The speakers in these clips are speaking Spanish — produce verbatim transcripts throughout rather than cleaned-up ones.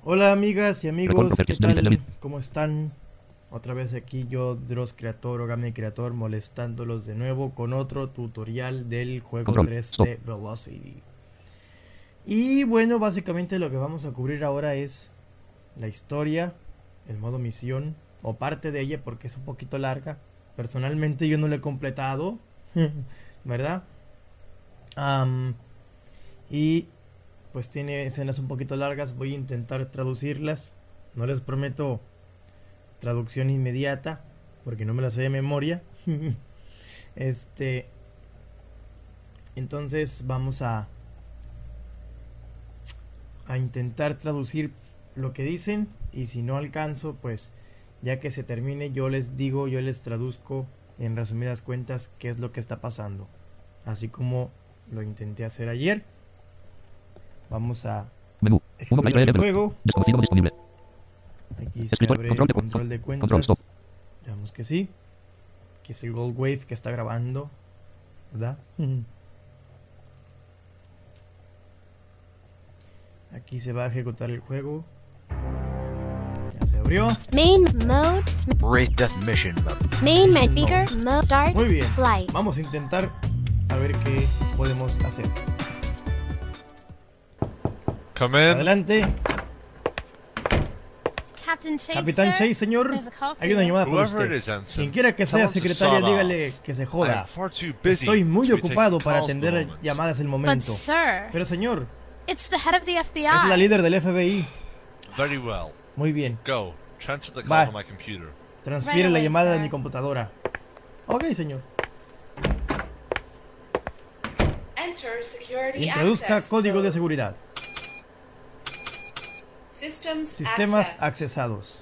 Hola amigas y amigos, ¿qué tal? ¿Cómo están? Otra vez aquí yo, Dross Creator o Game Creator, molestándolos de nuevo con otro tutorial del juego tres D Velocity. Y bueno, básicamente lo que vamos a cubrir ahora es la historia, el modo misión, o parte de ella porque es un poquito larga. Personalmente yo no lo he completado, ¿verdad? Um, y pues tiene escenas un poquito largas, voy a intentar traducirlas. No les prometo traducción inmediata porque no me las sé de memoria. Este, entonces vamos a a intentar traducir lo que dicen, y si no alcanzo, pues ya que se termine yo les digo, yo les traduzco en resumidas cuentas qué es lo que está pasando, así como lo intenté hacer ayer. Vamos a Menú. ejecutar el juego. Desconocido disponible. Aquí se Escritor, abre control de- control de control, cuentas. stop. Veamos que sí. Aquí es el Gold Wave que está grabando, ¿verdad? Aquí se va a ejecutar el juego. Ya se abrió. Main mode. Rate death mission mode. Main Mission speaker mode. Start Muy bien. flight. Vamos a intentar a ver qué podemos hacer. Come in. Adelante. Captain Chase, Capitán sir? Chase, señor. There's a call for Hay una you. llamada por Whoever it usted. is, Ensign. Quien quiera que sea tell him to secretaria, sod off. dígale que se I joda. am far too busy Estoy muy to be ocupado taking para calls at the atender moment. llamadas el But momento. sir, Pero señor, it's the head of the F B I. es la líder del F B I. Very well. Muy bien. Go. Transfer the Va. call to my computer. Transfiere Right la away, llamada de sir. mi computadora. Ok, señor. Enter security Introduzca access código de code. seguridad. Systems Sistemas access. accesados.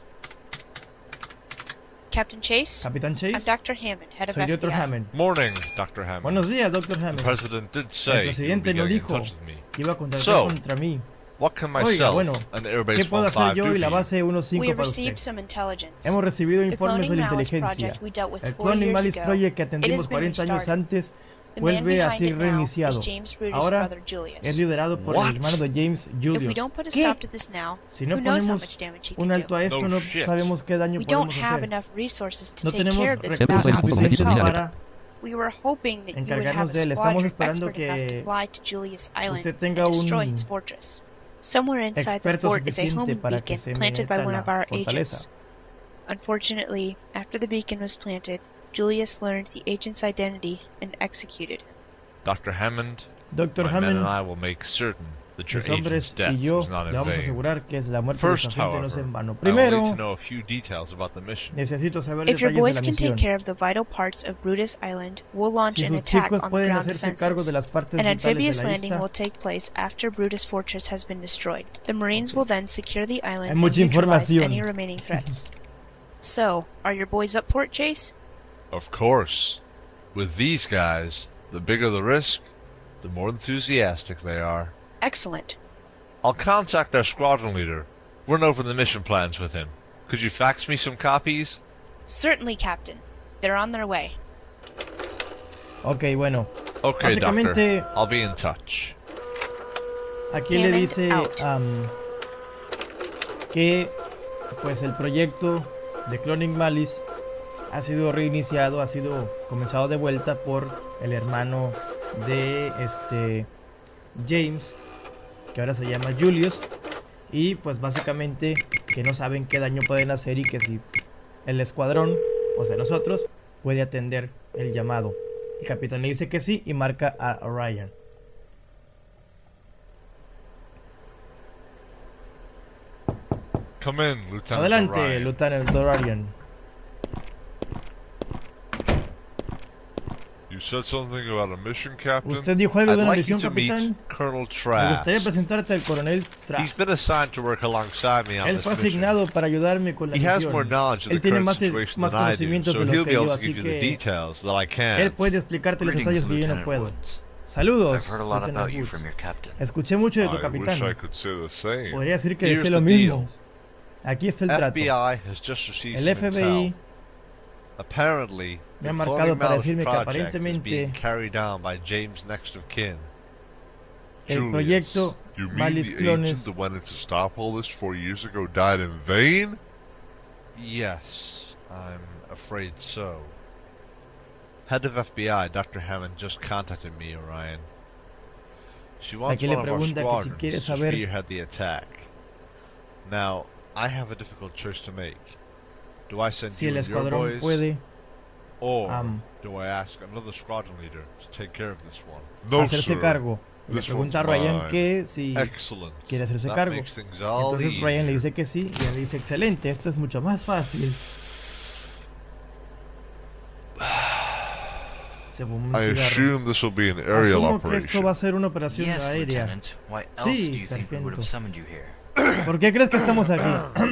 Captain Chase, Capitán I'm Chase, Doctor Hammond, head of soy F B I. doctor Hammond. Morning, Doctor Hammond. Buenos días, doctor The Hammond. president did El say he would presidente be nos getting in dijo touch with me. que iba a contactar So, contra mí. What can Oiga, myself bueno, and Airbase ¿qué puedo hacer fifteen yo do y la for you? base We cinco have para usted? received some intelligence. Hemos recibido The informes de Cloning la Malice inteligencia. project we dealt with El four Cloning years Malice ago. Project que It has atendimos been cuarenta años restarted. antes The man vuelve a behind ser it now reiniciado. is James Brutus' Ahora brother Julius. es liderado por What? el hermano de James, If we Julius. don't put a ¿Qué? stop to this now, Si no who knows how ponemos much damage he un can alto do? a esto, No no shit. sabemos qué daño We don't podemos have hacer. enough resources to No take tenemos care of this recursos without suficientes outside help. para We were hoping that you would have encargarnos a de él. Estamos squadron esperando expert enough que to fly to Julius Island usted tenga and destroy un his fortress. Somewhere inside the experto fort is a suficiente homing para que beacon se planted by meta one en of la our fortaleza. agents. Unfortunately, after the beacon was planted, Julius learned the agent's identity and executed him. Doctor Hammond, Doctor my men and Hammond, I will make certain that your mis agent's hombres death y yo was not le in vamos a vain. asegurar que la muerte de First, nuestra gente no es however, en vano. I will Primero, need to know a few details about the mission. necesito saber If your detalles boys de la can take misión. care of the vital parts of Brutus Island, we'll launch Si an sus attack chicos on the pueden ground hacerse cargo defenses. de las partes An vitales de amphibious la landing isla, will take place after Brutus Fortress has been destroyed. The Marines will then secure the island Hay and mucha neutralize información. any remaining threats. So, are your boys up for it, Chase? Of course. With these guys, the bigger the risk, the more enthusiastic they are. Excellent. I'll contact our squadron leader, run over the mission plans with him. Could you fax me some copies? Certainly, Captain. They're on their way. Ok, bueno, Okay, Básicamente- Doctor. I'll be in touch. aquí le Hammond dice out. am, que pues el proyecto de Cloning Malice ha sido reiniciado, ha sido comenzado de vuelta por el hermano de este James, que ahora se llama Julius, y pues básicamente que no saben qué daño pueden hacer y que si el escuadrón, o sea nosotros, puede atender el llamado. El capitán le dice que sí y marca a Ryan. Come in, Lieutenant Adelante, Orion. Lieutenant Ryan. You said something about a mission, Captain? Usted dijo algo I'd de una like you misión, to meet capitán. Colonel Me gustaría Trask. presentarte al coronel He's Trask. been assigned to work alongside me on Él this fue mission. asignado para ayudarme con la He has more misión. knowledge of Él the tiene current más, situation más than I do, conocimientos so de lo he'll que be yo, able to así give you the que details that I él can't. puede explicarte los Greetings, detalles que yo no Lieutenant puedo. Woods. Saludos, I've heard a lot Lieutenant about you Woods. from your captain. Escuché mucho de tu I wish capitán. I could say the same. Podría decir que Here's deseo lo the mismo. deal. Aquí está el F trato. B I has just received El some F B I intel. Apparently, me ha the marcado Cloning para Malice decirme que project is aparentemente being carried out by James' next of kin, el Julius. proyecto You mean varios the clones. agent that went in to stop all this four years ago died in vain? Yes, I'm afraid so. Head of F B I, Doctor Hammond, just contacted me, Orion. She wants Aquí le one of our pregunta que si squadrons quiere to saber- spearhead the attack. Now, I have a difficult choice to make. Do I send Si you el and your escuadrón boys, puede or um, do I ask another squadron leader to take care of this one? No, hacerse sir. cargo. Y le This pregunta a one's Ryan mine. que si Excellent. quiere hacerse That cargo. makes things all Entonces Ryan le easier. dice que sí y él dice excelente, esto es mucho más fácil. Se fumó un I cigarro. assume this will be an aerial Asumo que esto va operation. a ser una operación Yes, aérea. Lieutenant. Why else Sí, do you think we would sargento. have summoned you here? ¿Por qué crees que estamos aquí?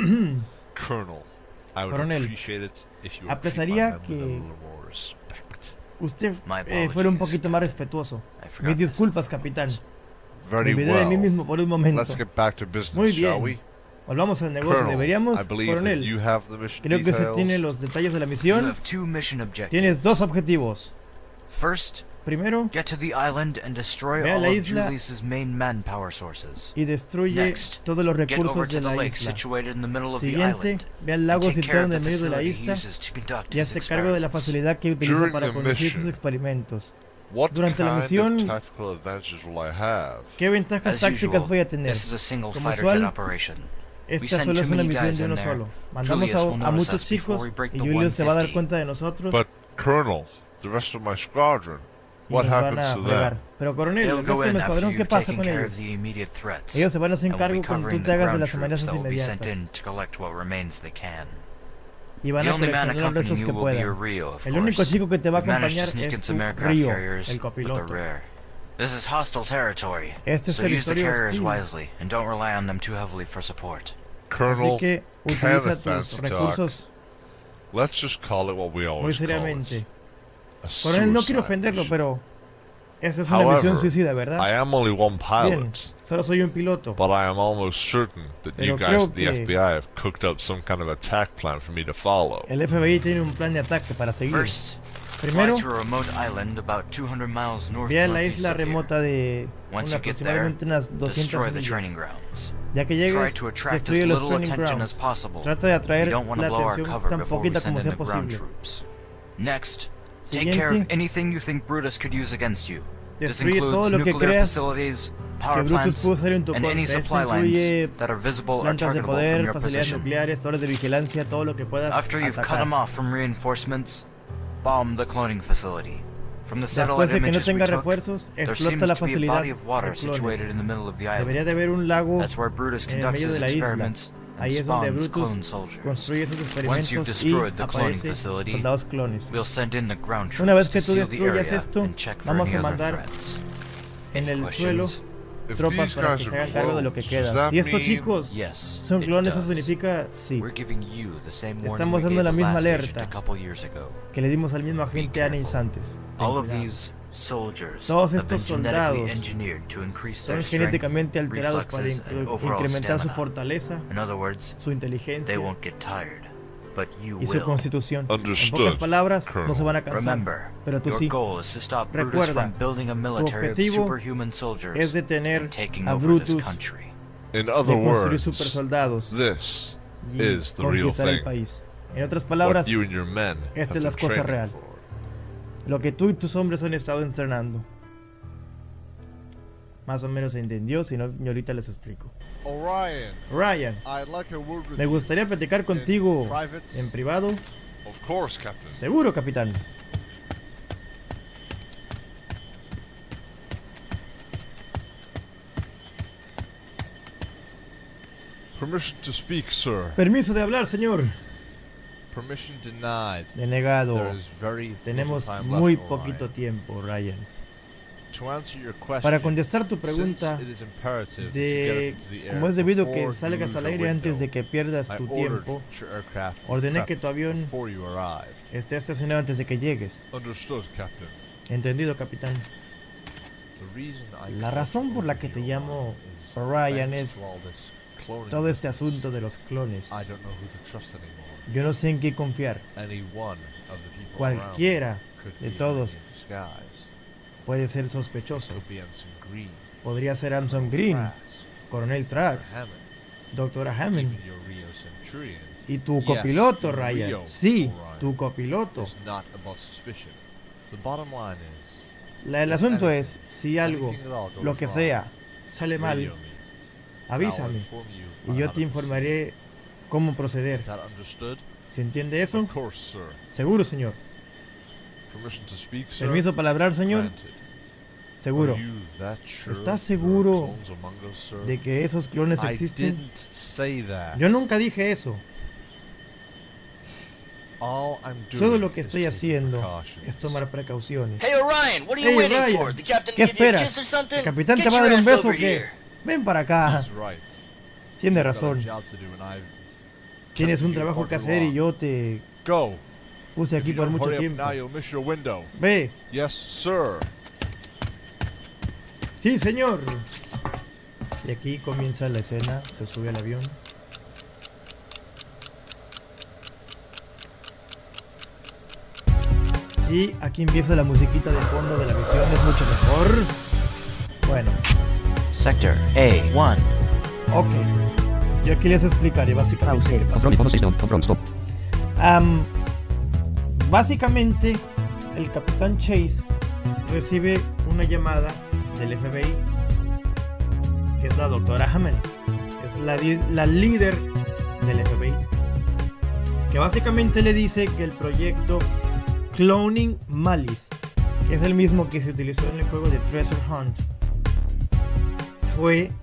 Colonel, I would Coronel, appreciate it if you would treat my apreciaría men with a que- little more respect. Usted My eh, fuera un apologies. poquito más respetuoso. I forgot Mis myself disculpas, for a capitán. moment. Me Very olvidé de mí well. mismo por un momento. Let's get back to business, Muy shall bien. we? Volvamos al negocio. Colonel, Deberíamos, I believe that coronel. you have the mission Creo que se details. tiene los detalles de la You misión. have two mission objectives. Tienes dos objetivos. First, Primero, get to the island and destroy Ve a all la of isla Julius's main manpower sources. y destruye Next, todos los Get over recursos to de the la lake isla. situated in the middle of the Siguiente, island. ve al And lago take care situado of en the el medio de la facility he isla uses to conduct y his hazte cargo de la experiments. facilidad que utiliza During para the conducir sus mission, experimentos. What Durante la kind misión, of tactical advantages will I have? ¿Qué ventajas As tácticas usual, voy a tener? this is a single Como fighter usual, jet operation. We Esta send solo too es una many misión guys de in uno there. solo. Mandamos Julius will a, a notice muchos us before chicos we break y the Julius se va a dar one fifty. cuenta de nosotros But, Colonel, the rest of my squadron, y what nos van happens a to fregar. them? Pero coronel, They'll el go resto de in mi after escuadrón, ¿qué you've pasa taken con care ellos? of the immediate threats. Ellos se van a hacer And we'll be cargo cuando covering tú the te hagas de ground las troops amenazas that will be sent inmediatas in to collect what remains they can. y van The a only man coleccionar los restos accompanying que you will be your puedan. Rio, of El único course. chico que te va a We've managed acompañar to sneak es in tu some aircraft Río, carriers el with the copiloto. rear. This is hostile territory, Este es so use the territorio carriers hostil. wisely and don't rely on them too heavily for support. Colonel, Así que kind utiliza of tus fancy talk. recursos Let's just call it what we muy always call it. seriamente. A Coronel, no quiero suicide ofenderlo, mission. pero esa es una However, misión suicida, ¿verdad? I am only one Bien, pilot, solo soy un piloto. but I am almost certain that Pero you guys creo at the que- F B I have cooked up some kind of attack plan for me to follow. El F B I tiene un plan de ataque para seguir. First, fly Primero, to a remote island about two hundred miles north ve a la northeast isla of here. remota de Once una you get there, aproximadamente unas destroy doscientas the millas. training grounds. Ya que Try llegues, to attract as destruye los little training attention as grounds. possible. Trata de We atraer don't want la to blow our atención cover tan before we poquita send como in sea the ground posible. troops. Next, take care of Siguiente, anything you think Brutus could use against you. This destruye todo includes lo que nuclear creas facilities, que power Brutus plants, pudo usar en tu and any contra. Esto supply incluye lines that are visible or plantas de targetable from poder, your facilidades position. nucleares, torres de vigilancia, todo lo que puedas After you've cut atacar. them off from reinforcements, bomb the cloning facility. From the Después satellite de que no images we tenga took, refuerzos, there explota la seems to be a facilidad body of water de situated clones. in the middle of the Debería island. de haber un lago That's where Brutus en el conducts medio his de la isla. experiments and Ahí es donde spawns clone Brutus soldiers. construye sus Once you've experimentos y destroyed the cloning aparece facility, soldados clones. we'll send in the ground Una vez troops que to tú seal the destruyas area esto, and check for vamos any a other mandar threats. en Any el suelo questions? If tropas these para guys que se are hagan cargo de lo que clones, does queda. that Si estos mean chicos Yes, son it clones, eso does. significa sí, We're giving you the same warning Estamos we dando gave la the misma last agent alerta a couple years ago. que le dimos al mismo agente Be años careful. antes. Ten All of cuidado. these soldiers Todos have been estos genetically soldados engineered to increase son their strength, genéticamente alterados para reflexes, and incre- overall incrementar su stamina. fortaleza, In other words, su inteligencia they won't get tired, but you y su will. constitución. En Understood, pocas palabras, no Colonel. se van a cansar. Remember, Pero tú your sí. goal is to stop Brutus Recuerda, from building a military of objetivo superhuman soldiers es detener and taking a over this Brutus country. In de other construir words, supersoldados this y is the real conquistar el thing. país. En otras What palabras, you and your men esta have es la been cosa training real. for. lo que tú y tus hombres han estado entrenando. Más o menos se entendió, si no, yo ahorita les explico. Orion, Ryan, I'd like a word with me you. gustaría platicar contigo private. en privado. Of course, Captain. Seguro, capitán. Permission to speak, sir. Permiso de hablar, señor. Permission denied. Denegado. There is very Tenemos little time muy left, Orion. poquito tiempo, Ryan. To answer your question, Para contestar tu since pregunta it is imperative that you de get up into the air como es debido before que you salgas lose al your aire antes de window, que pierdas I tu ordered tiempo, your aircraft ordené prepped que tu avión before you arrive. esté estacionado antes de que llegues. Understood, Captain. Entendido, capitán. The reason I La called razón you por la over que te here, llamo is Orion thanks es to all this cloning todo este business, asunto de los clones. I don't know who to trust anymore. Yo no sé en qué confiar. Any one of the people Cualquiera around could de be todos in disguise. puede ser sospechoso. Could be Ensign Green. Podría ser Anson Green, Trask, Coronel Trax, Hammond, Doctora Hammond. even your Rio Centurion Y tu Yes, copiloto, your Ryan. Rio, Sí, Orion, tu copiloto. is not above suspicion. The bottom line is, La- el asunto es, si algo, anything at all goes lo que wrong, sea, sale mal, radio me. I'll avísame. inform you Y on yo how te to informaré cómo proceder. proceed. That understood? ¿Se entiende eso? Of course, sir. Seguro, señor. Permission to speak, sir? Permiso para hablar, señor. Granted. Seguro. Are you that sure ¿Estás there are seguro clones among us, sir? de que esos clones I existen? didn't say that. Yo nunca dije eso. All I'm doing Todo lo que is estoy taking haciendo precautions. es tomar precauciones. Hey Orion, what are you Hey, waiting Orion, for? The captain ¿qué give you a esperas? kiss or something? ¿El capitán Get te va a your dar un ass beso o over qué? here. Ven para acá. He's right. Tiene I've got a razón. job to do and I've Tienes kept un you trabajo far que too hacer y long. yo te Go. puse If aquí you por don't mucho hurry up tiempo. now, you'll miss your window. Ve. Yes, sir. Sí, señor. Y aquí comienza la escena. Se sube al avión. Y aquí empieza la musiquita de fondo de la misión. Es mucho mejor. Bueno, Sector A one. ok. Yo aquí les explicaré básicamente qué pasó. Control, icono seis, control, stop. Am, básicamente, el capitán Chase recibe una llamada del F B I, que es la doctora Hammond, es la, di- la líder del F B I, que básicamente le dice que el proyecto Cloning Malice, que es el mismo que se utilizó en el juego de Treasure Hunt, fue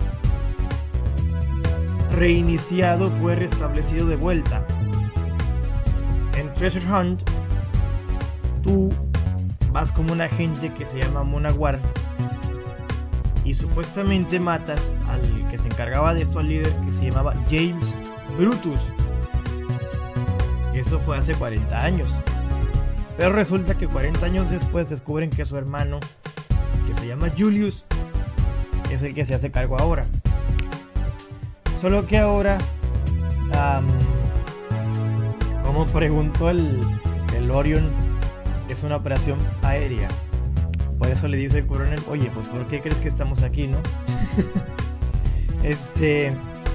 reiniciado, fue restablecido de vuelta. En Treasure Hunt, tú vas como un agente que se llama Monagwar y supuestamente matas al que se encargaba de esto, al líder que se llamaba James Brutus. Eso fue hace cuarenta años. Pero resulta que cuarenta años después descubren que su hermano, que se llama Julius, es el que se hace cargo ahora. Solo que ahora, um, como preguntó el, el Orion, es una operación aérea. Por eso le dice el coronel, oye, pues ¿por qué crees que estamos aquí, no? este...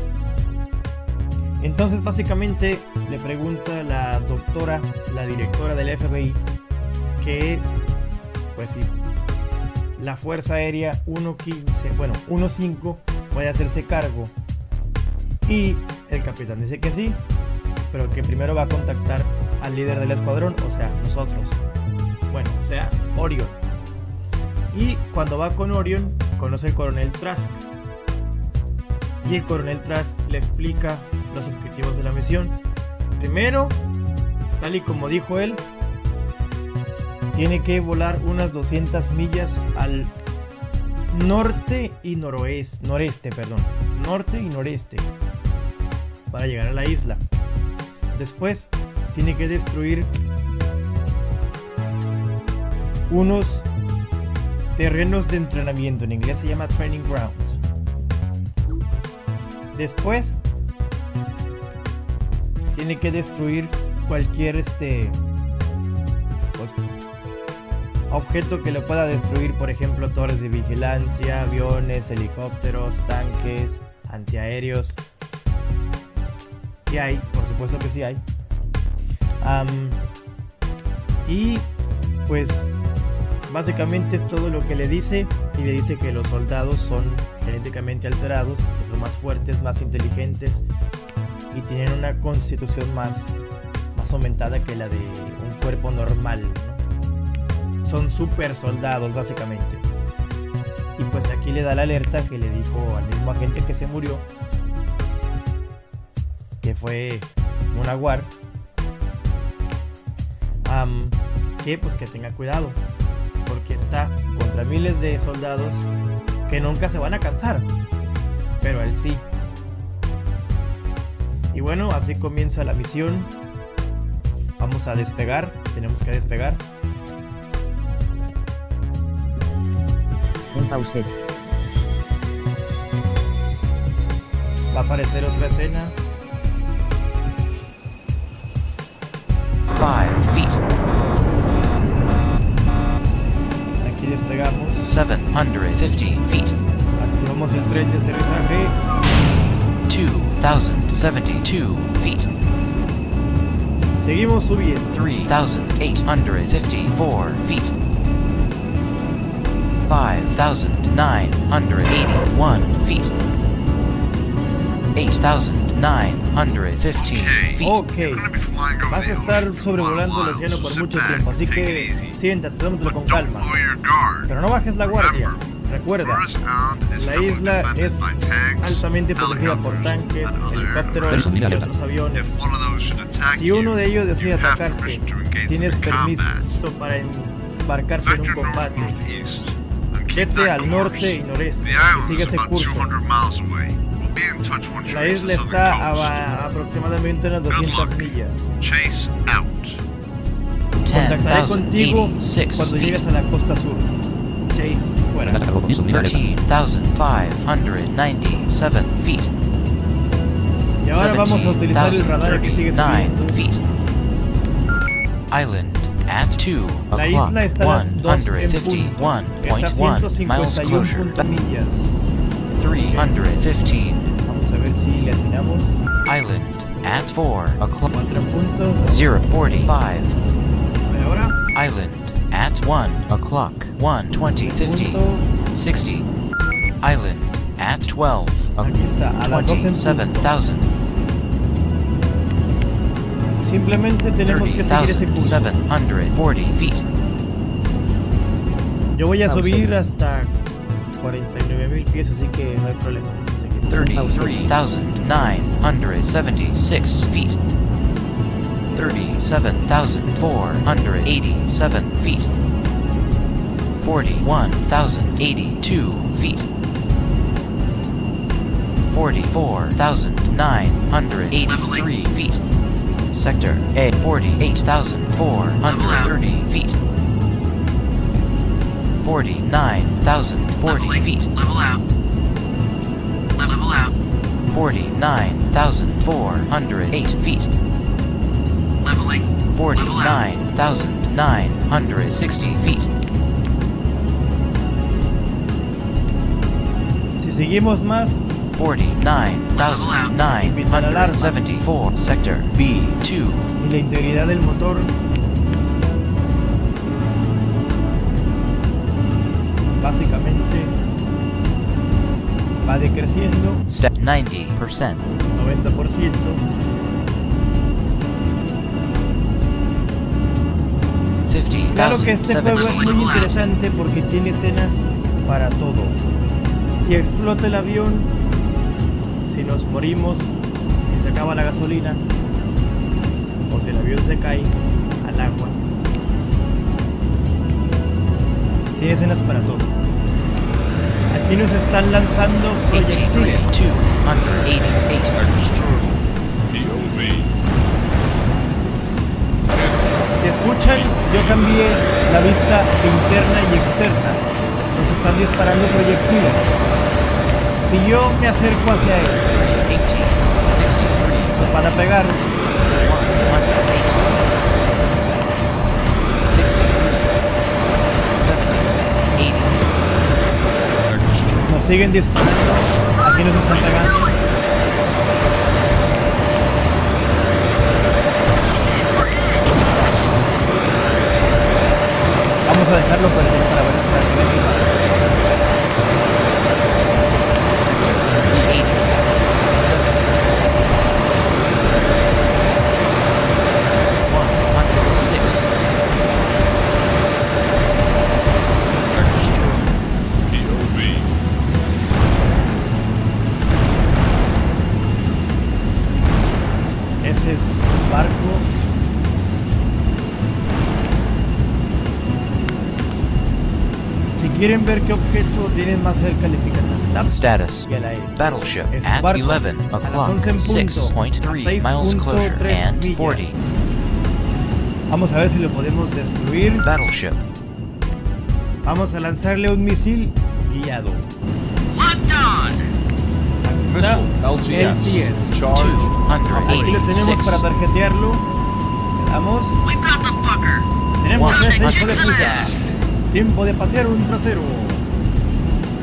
Entonces básicamente le pregunta la doctora, la directora del F B I, que pues si la Fuerza Aérea uno quince, bueno, uno cinco puede hacerse cargo. Y el capitán dice que sí, pero que primero va a contactar al líder del escuadrón, o sea, nosotros. Bueno, o sea, Orion. Y cuando va con Orion, conoce al coronel Trask. Y el coronel Trask le explica los objetivos de la misión. Primero, tal y como dijo él, tiene que volar unas doscientas millas al norte y noroeste, noreste, perdón, norte y noreste, para llegar a la isla. Después, tiene que destruir unos terrenos de entrenamiento, en inglés se llama training grounds. Después, tiene que destruir cualquier este pues, objeto que lo pueda destruir, por ejemplo, torres de vigilancia, aviones, helicópteros, tanques, antiaéreos. Y hay, por supuesto que sí hay. Um, y pues básicamente es todo lo que le dice, y le dice que los soldados son genéticamente alterados, que son más fuertes, más inteligentes y tienen una constitución más, más aumentada que la de un cuerpo normal, ¿no? Son super soldados básicamente. Y pues aquí le da la alerta que le dijo al mismo agente que se murió, que fue Monagwar, um, que pues que tenga cuidado, porque está contra miles de soldados que nunca se van a cansar, pero él sí. Y bueno, así comienza la misión. Vamos a despegar, tenemos que despegar. Un pause. Va a aparecer otra escena. Five feet. Aquí despegamos. seven hundred fifty feet. Activamos el tren de aterrizaje. two thousand seventy-two feet. Seguimos subiendo. three thousand eight hundred fifty-four feet. five thousand nine hundred eighty-one feet. eight thousand nine hundred fifteen feet. Ok, vas a estar sobrevolando el océano por mucho tiempo, así que siéntate, tómatelo con calma. Pero no bajes la guardia. Recuerda, la isla es altamente protegida por tanques, helicópteros y otros aviones. Si uno de ellos decide atacarte, tienes permiso para embarcarte en un combate. Vete al norte y noreste y sigue ese curso. La isla está a aproximadamente unas doscientas millas. Contactaré contigo cuando llegues a la costa sur. Chase, fuera. thirteen thousand five hundred ninety-seven feet. Y ahora vamos a utilizar el radar que sigue subiendo. Feet. Island at two La isla está a las dos one en fifty-one punto. point Está a one ciento miles cincuenta y uno closure. punto millas. three hundred fifteen. Vamos a ver si le atinamos. Island at four o'clock. Cuatro en punto. zero forty-five. ¿Y ahora? Island at one o'clock. one twenty fifty. sixty. Island at twelve. Aquí está, a las doce en twenty-seven punto. thousand. Simplemente tenemos que seguir ese curso. seven hundred forty feet. Yo voy a subir hasta cuarenta y nueve mil pies, así que no hay problema. thirty-three thousand nine hundred seventy-six feet. thirty-seven thousand four hundred eighty-seven feet. forty-one thousand eighty-two feet. forty-four thousand nine hundred eighty-three feet. Sector A, forty-eight thousand four hundred thirty feet. forty-nine thousand forty feet. Level out. Level out. forty-nine thousand four hundred eight feet. Leveling. forty-nine thousand nine hundred sixty feet. Si seguimos más, forty-nine thousand nine hundred seventy-four. Sector B two. y la integridad del motor básicamente va decreciendo. Step ninety percent. noventa por ciento. fifty Claro que thousand este juego es seventy. muy interesante porque tiene escenas para todo. Si explota el avión, si nos morimos, si se acaba la gasolina, o si el avión se cae al agua. Tiene escenas para todo. Aquí nos están lanzando proyectiles. two hundred eighty-eight. Si escuchan, yo cambié la vista interna y externa. Nos están disparando proyectiles. Si yo me acerco hacia él, eighteen sixty-three. nos van a pegar. one oh eight. sixty-three. seventy. eighty. Nos siguen disparando. Aquí nos están pegando. Vamos a dejarlo perder para ver para ver qué pasa. Sector C eighty. seventy. one hundred six. Ese es un barco. Si quieren ver qué objeto tienen más cerca, le pican la tab Status. y a la E. Battleship Es at barco. eleven A las o'clock. once en punto. six point three seis miles punto closure tres and millas. forty. Vamos a ver si lo podemos destruir. Battleship. Vamos a lanzarle un misil guiado. Locked on. Aquí está L T L T S. S. Charge. two hundred Aquí lo tenemos eighty-six. para tarjetearlo. Le damos. We've got the fucker. Tenemos One ese hijo de hundred puta. six. Tiempo de patear un trasero.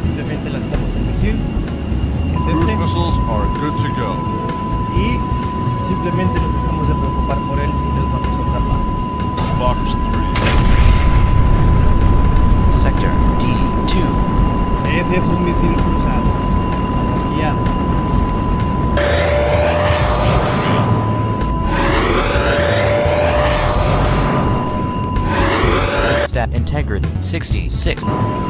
simplemente lanzamos el misil, que es Cruise este, missiles are good to go. y simplemente nos dejamos de preocupar por él y nos vamos a otra parte. Fox three. Sector D two. Ese es un misil cruzado. Guiado. Stat integrity sixty-six.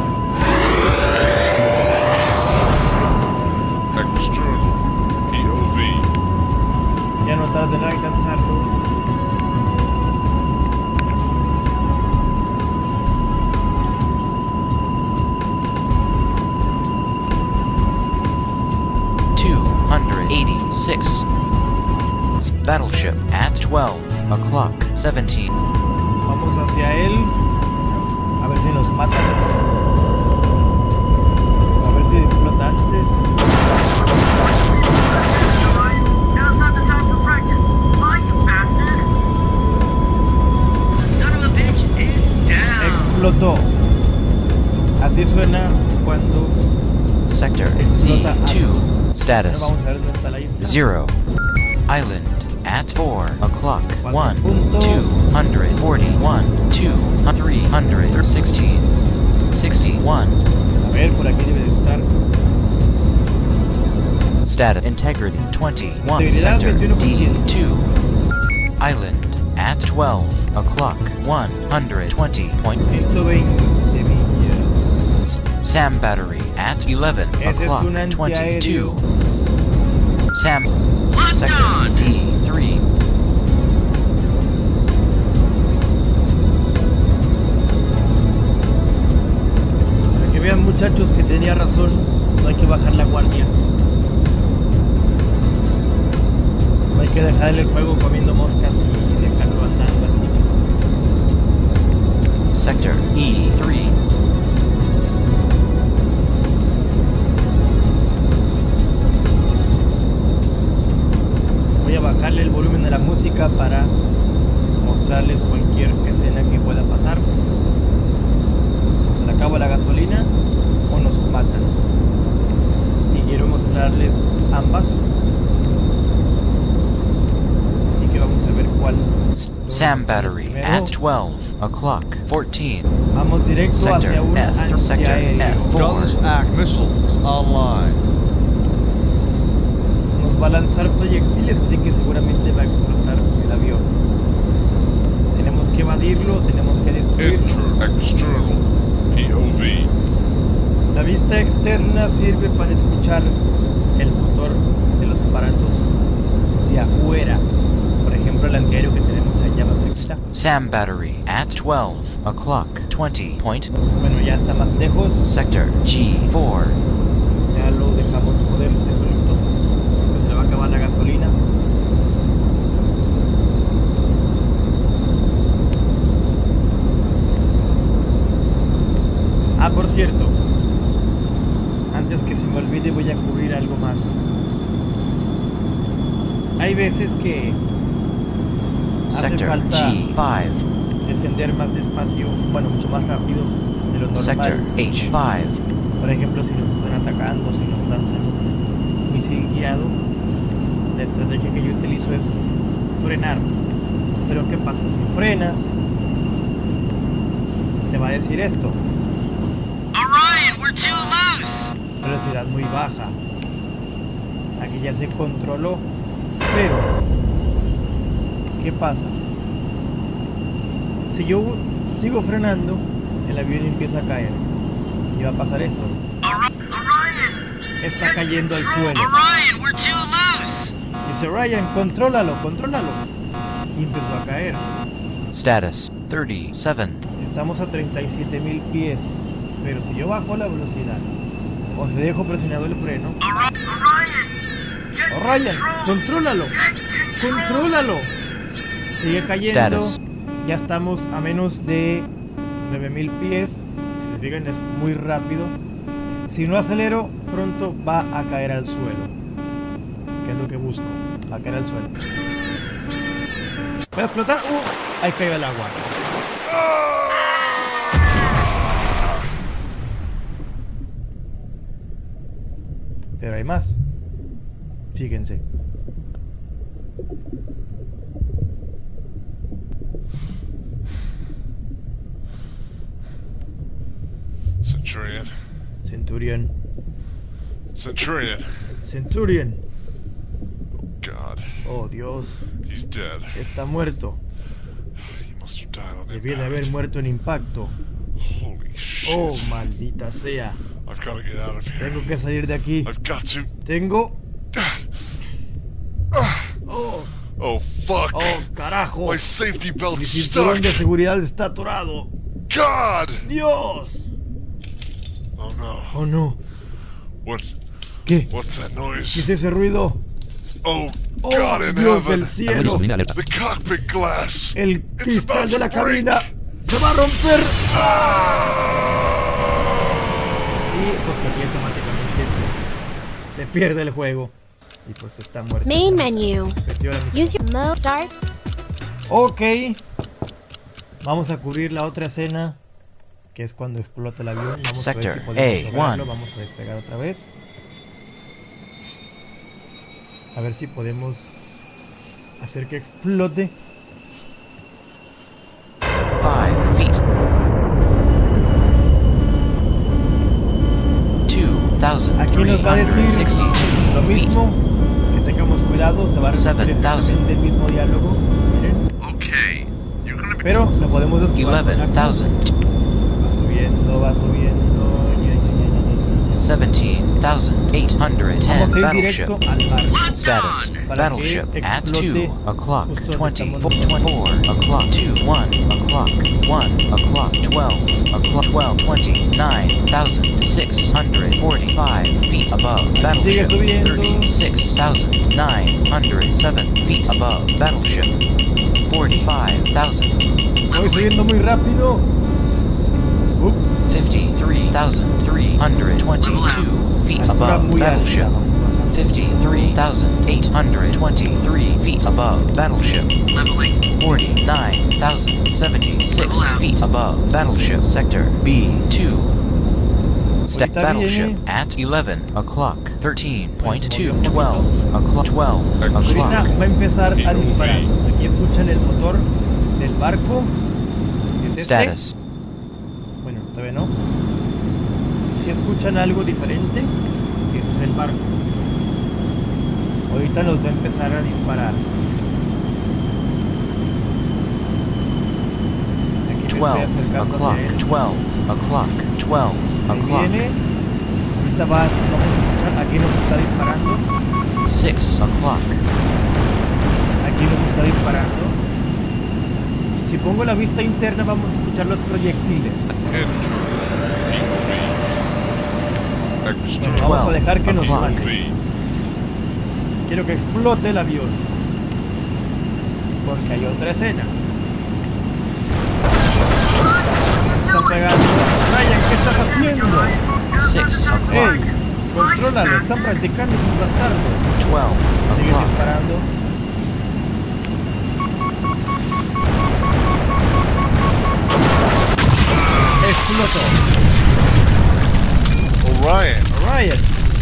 External P O V. Ya no tarden en alcanzarlos. two hundred eighty-six. Battleship at twelve o'clock seventeen. Vamos hacia él. A ver si nos matan. A ver si explota antes. Now's not the time for practice. Fly, you bastard! The son of a bitch is down! Explotó. Así suena cuando Sector Z explota algo. two. Ahora Status vamos a ver dónde está la isla. zero. Island at four o'clock Cuatro one punto. two hundred forty-one two three hundred sixteen sixty-one. A ver, por aquí debe de estar. Status integrity twenty-one. Integridad Sector veintiuno por D ciento. two. Island at twelve o'clock one hundred twenty point. ciento veinte millas. Sam battery at eleven Ese es o'clock un twenty-two. antiaéreo. Sam Locked sector on! D three. Para que vean, muchachos, que tenía razón, no hay que bajar la guardia. No hay que dejarle el juego comiendo moscas y dejarlo andando así. Sector E three. Voy a bajarle el volumen de la música para mostrarles cualquier escena que pueda pasar. Se le acaba la gasolina o nos matan. Y quiero mostrarles ambas. Así que vamos a ver cuál. Sam battery Primero, at twelve o'clock fourteen. vamos directo Sector hacia un F. Sector antiaéreo. F four. Guns Act missiles online. Nos va a lanzar proyectiles, así que seguramente va a explotar el avión. Tenemos que evadirlo, tenemos que destruirlo. Enter external P O V. La vista externa sirve para escuchar el motor de los aparatos de afuera. Por ejemplo, el antiaéreo que tenemos allá más cerquita. Sam battery at twelve o'clock twenty point. Bueno, ya está más lejos. Sector G four. Ya lo dejamos moverse solito. Pues se le va a acabar la gasolina. Ah, por cierto, antes que se me olvide voy a cubrir algo más. Hay veces que hace Sector falta G five. descender más despacio, bueno, mucho más rápido de lo Sector normal. H five. Por ejemplo, si nos están atacando, si nos lanzan un misil guiado, la estrategia que yo utilizo es frenar. Pero ¿qué pasa? Si frenas, te va a decir esto. Orion, we're too loose! Velocidad muy baja. Aquí ya se controló. Pero, ¿qué pasa? Si yo sigo frenando, el avión empieza a caer. Y va a pasar esto. Orion! Está cayendo al suelo. Orion, we're too loose! Dice Ryan, contrólalo, contrólalo. Y empezó a caer. Status thirty-seven. Estamos a treinta y siete mil pies. Pero si yo bajo la velocidad o le dejo presionado el freno, Orion! ¡oh, Ryan! ¡Contrólalo! ¡Contrólalo! Sigue cayendo. Status. Ya estamos a menos de nueve mil pies. Si se fijan, es muy rápido. Si no acelero, pronto va a caer al suelo. Que es lo que busco. Va a caer al suelo. ¿Puede explotar? ¡Uh! Ahí cayó el agua. Pero hay más. Fíjense. Centurion. Centurion. Centurion. Centurion. God. Oh, Dios. He's dead. Está muerto. He must have died on Debía de haber impact. muerto en impacto. Holy shit. Oh, maldita sea. I've got to get out of here. Tengo que salir de aquí. I've got to. Tengo... Oh, Oh, fuck. oh, carajo. My safety Mi belt's cinturón stuck. de seguridad está atorado. God. Dios. Oh no. Oh, no. What? ¿Qué? What's that ¿Qué noise? es ese ruido? Oh, Oh, God in Dios heaven. del cielo. The cockpit glass. El It's cristal about de to la break. cabina se va a romper. Ah! Y pues aquí automáticamente se, se pierde el juego. Y pues está muerto. Main menu. Perdió la misión. Use your mode start. Ok. Vamos a cubrir la otra escena, que es cuando explota el avión. Vamos a ver Sector si podemos A lograrlo. one. Vamos a despegar otra vez. A ver si podemos hacer que explote. Five feet. Two thousand Aquí three nos va a hundred decir sixty lo feet. mismo, que tengamos cuidado, se va a repetir Seven thousand. exactamente el mismo diálogo. Miren. Okay. You're gonna be. Pero lo podemos descubrir. Eleven thousand. Va subiendo, va subiendo. Ya, ya, ya, ya, ya. Seventeen thousand eight hundred ten. Vamos a ir Battleship. directo al barco. Status. Para Battleship que at explote two o'clock. justo donde Twenty estamos four nosotros. o'clock. Two one o'clock. One o'clock. Twelve o'clock. Twelve twenty nine thousand six hundred forty five feet above battleship. subiendo. Thirty six thousand nine hundred seven feet above battleship. Forty five thousand. Voy subiendo muy rápido. Up. Fifty three thousand three hundred twenty two feet Altura above muy alta. battleship. fifty-three thousand eight hundred twenty-three feet above battleship. Leveling. forty-nine thousand seventy-six feet above battleship. Sector B two. Step Ahorita battleship viene. at eleven o'clock. thirteen point two. Pues, twelve o'clock. twelve Ahorita o'clock. va a empezar a dispararnos. Aquí escuchan el motor del barco. ¿Es este? Status. Bueno, todavía no. Si escuchan algo diferente, ese es el barco. Ahorita nos va a empezar a disparar. Aquí me estoy twelve acercando o'clock. hacia él. twelve o'clock. twelve Ahí o'clock. viene. Ahorita va, vamos a escuchar. Aquí nos está disparando. six o'clock. Aquí nos está disparando. Si pongo la vista interna vamos a escuchar los proyectiles. Extra. Bueno, vamos a dejar que nos O'clock. mate. V. Quiero que explote el avión. Porque hay otra escena. Se están pegando. Ryan, ¿qué estás haciendo? six o'clock. ¡Ey! Contrólalo, están practicando sus bastardos. twelve Sigue o'clock. disparando. Explotó. Orion. Ryan,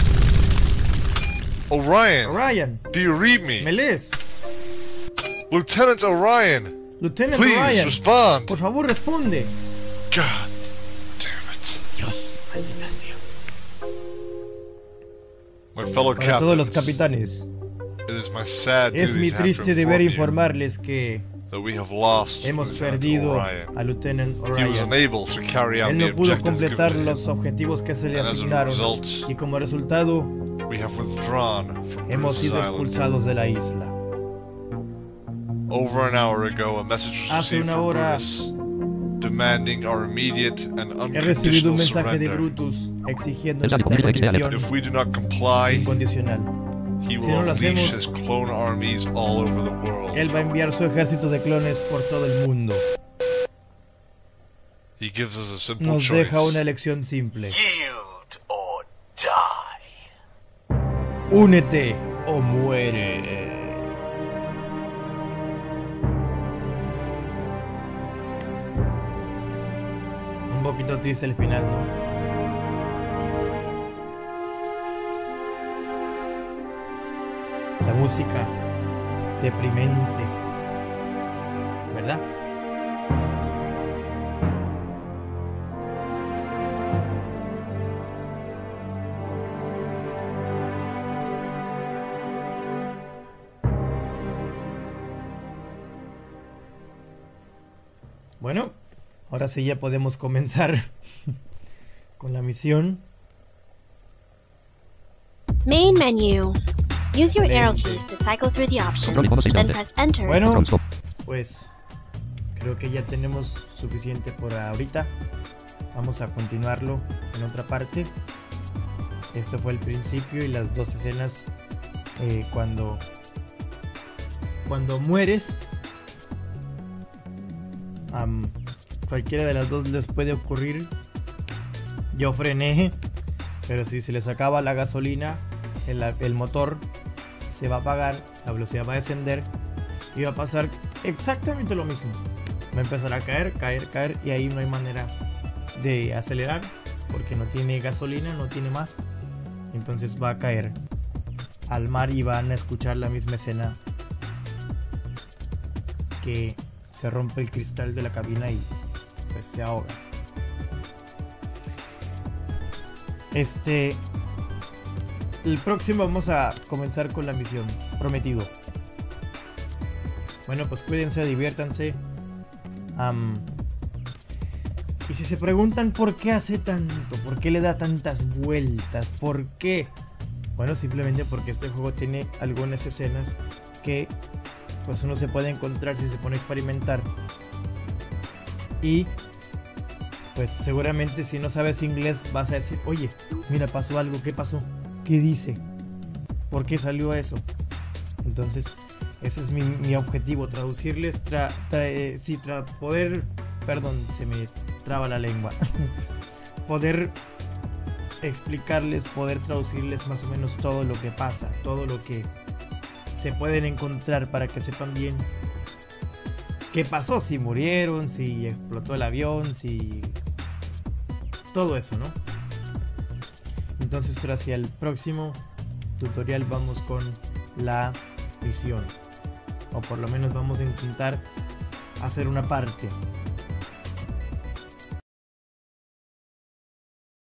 Orion. Ryan, Do you read me? ¿me lees? Lieutenant Orion. Lieutenant Please Ryan, respond. por favor responde. God damn it. Maldita sea. My fellow Para todos los captains, capitanes, it is my sad es duty mi to have triste to deber inform you informarles que that we have lost hemos Lieutenant perdido Orion. a Lieutenant He was Orion. unable to carry out Él the no pudo objectives given completar to him. los objetivos que se le And as a asignaron result, y como resultado we have withdrawn from hemos Bruce's sido Island. expulsados de la isla. Over an hour ago, a message was Hace received una from hora Brutus demanding our immediate and He recibido unconditional un mensaje de surrender. Brutus exigiendo nuestra rendición If we do not comply, incondicional. he Si will no lo unleash hacemos, his clone armies all over the world. Él va a enviar su ejército de clones por todo el mundo. He gives us a simple Nos choice. deja una elección simple. Yield or die. Únete o muere. Un poquito triste el final, ¿no? música deprimente, ¿verdad? Bueno, ahora sí ya podemos comenzar con la misión. Main menu. Use your arrow Veinte. keys to cycle through the options, then press enter. Bueno, pues creo que ya tenemos suficiente por ahorita. Vamos a continuarlo en otra parte. Esto fue el principio y las dos escenas eh, cuando cuando mueres. Um, cualquiera de las dos les puede ocurrir. Yo frené, pero si se les acaba la gasolina, el, el motor se va a apagar, la velocidad va a descender y va a pasar exactamente lo mismo. Va a empezar a caer, caer, caer y ahí no hay manera de acelerar porque no tiene gasolina, no tiene más. Entonces va a caer al mar y van a escuchar la misma escena, que se rompe el cristal de la cabina y pues se ahoga. Este, el próximo vamos a comenzar con la misión, prometido. Bueno, pues cuídense, diviértanse. Um, y si se preguntan por qué hace tanto, por qué le da tantas vueltas, por qué, bueno, simplemente porque este juego tiene algunas escenas que pues uno se puede encontrar si se pone a experimentar. Y pues seguramente si no sabes inglés vas a decir, oye, mira, pasó algo, ¿qué pasó? ¿Qué dice? ¿Por qué salió eso? Entonces ese es mi, mi objetivo, traducirles, tra, tra, eh, sí, tra, poder, perdón, se me traba la lengua, poder explicarles, poder traducirles más o menos todo lo que pasa, todo lo que se pueden encontrar para que sepan bien qué pasó, si murieron, si explotó el avión, si todo eso, ¿no? Entonces hacia el próximo tutorial vamos con la misión, o por lo menos vamos a intentar hacer una parte.